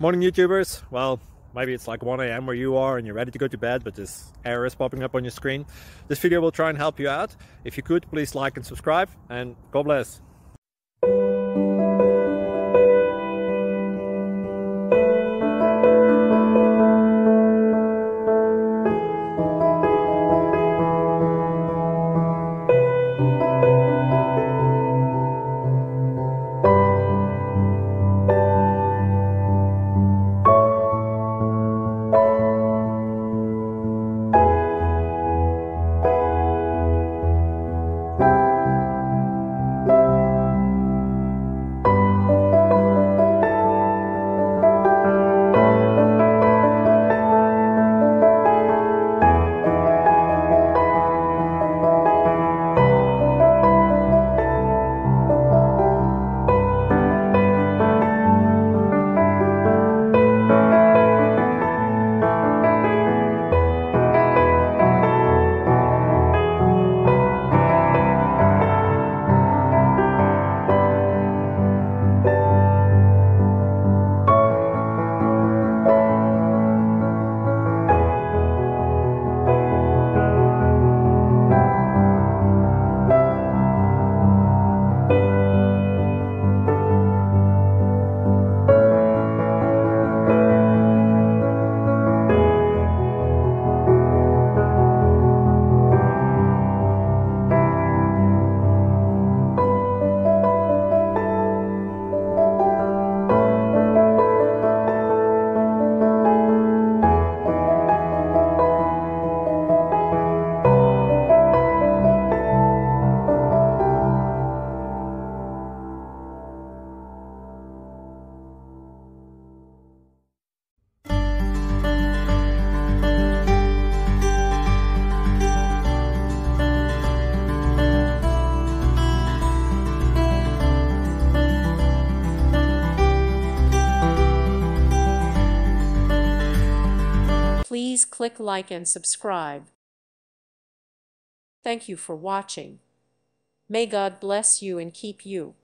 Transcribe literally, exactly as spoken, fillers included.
Morning YouTubers. Well, maybe it's like one A M where you are and you're ready to go to bed, but this error is popping up on your screen. This video will try and help you out. If you could, please like and subscribe, and God bless. Please click like and subscribe. Thank you for watching. May God bless you and keep you.